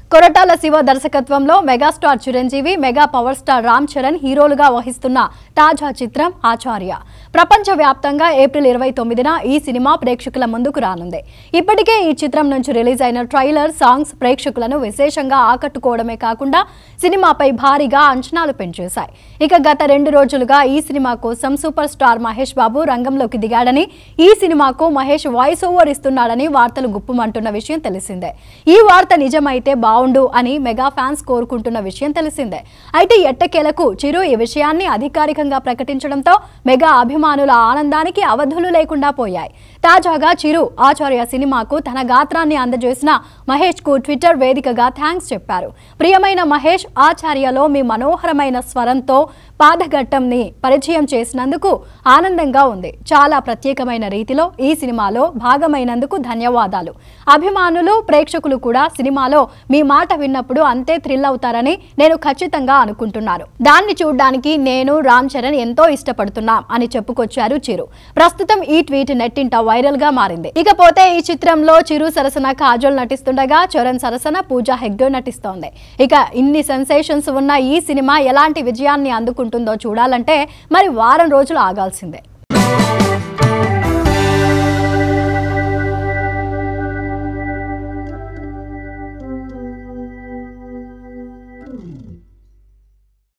కొరటాల శివ దర్శకత్వంలో megastar Chiranjeevi, mega power star Ram Charan హీరోలుగా వహిస్తున్న తాజా చిత్రం ఆచార్య. ప్రపంచవ్యాప్తంగా ఏప్రిల్ 29న ఈ సినిమా ప్రేక్షకుల ముందుకు రానుంది. ఇప్పటికే ఈ చిత్రం నుంచి రిలీజ్ అయిన ట్రైలర్, సాంగ్స్ ప్రేక్షకులను విశేషంగా ఆకట్టుకోవడమే కాకుండా సినిమాపై భారీగా అంచనాలు పెంచేశాయి. ఇక గత 2 రోజులుగా ఈ సినిమా కోసం సూపర్ స్టార్ మహేష్ బాబు రంగంలోకి దిగాడని, ఈ సినిమాకు మహేష్ వాయిస్ ఓవర్ ఇస్తున్నాడని వార్తలు గుప్పుమంటున్న విషయం తెలిసిందే. ఈ వార్త నిజమైతే బావుండు అని మెగా ఫ్యాన్స్ కోరుకుంటున్న విషయం తెలిసిందే. అయితే ఎట్టకేలకు చిరు ఈ విషయాన్ని అధికారికంగా ప్రకటించడంతో మెగా అభిమానుల ఆనందానికి అవధులు లేకుండా పోయాయి. తాజాగా చిరు ఆచార్య సినిమాకు తన గాత్రాన్ని అందజేసిన మహేష్ కు ట్విట్టర్ వేదికగా థ్యాంక్స్ చెప్పారు. ప్రియమైన మహేష్, ఆచార్యలో మీ మనోహరమైన స్వరంతో పాదఘట్టంని పరిచయం చేసినందుకు ఆనందంగా ఉంది. చాలా ప్రత్యేకమైన రీతిలో ఈ సినిమాలో భాగమైనందుకు ధన్యవాదాలు. అభిమానులు, ప్రేక్షకులు కూడా సినిమాలో మీ మాట విన్నప్పుడు అంతే థ్రిల్ అవుతారని నేను ఖచ్చితంగా అనుకుంటున్నాను. దాన్ని చూడ్డానికి నేను, రామ్ చరణ్ ఎంతో ఇష్టపడుతున్నాం అని చెప్పుకొచ్చారు చిరు. ప్రస్తుతం ఈ ట్వీట్ నెట్టింట వైరల్ గా మారింది. ఇకపోతే ఈ చిత్రంలో చిరు సరసన కాజల్ నటిస్తుండగా, చరణ్ సరసన పూజా హెగ్డే నటిస్తోంది. ఇక ఇన్ని సెన్సేషన్స్ ఉన్న ఈ సినిమా ఎలాంటి విజయాన్ని అందుకుంటుందో చూడాలంటే మరి వారం రోజులు ఆగాల్సిందే.